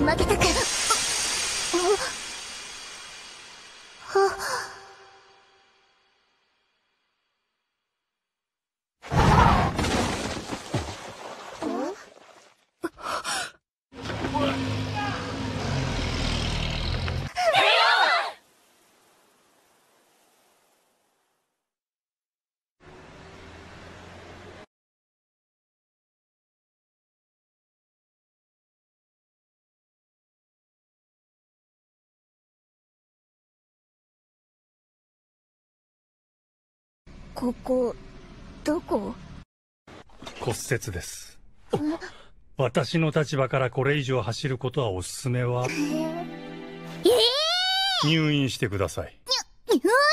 負けたか。ここどこ？ 骨折です。私の立場からこれ以上走ることはおすすめは。入院してください。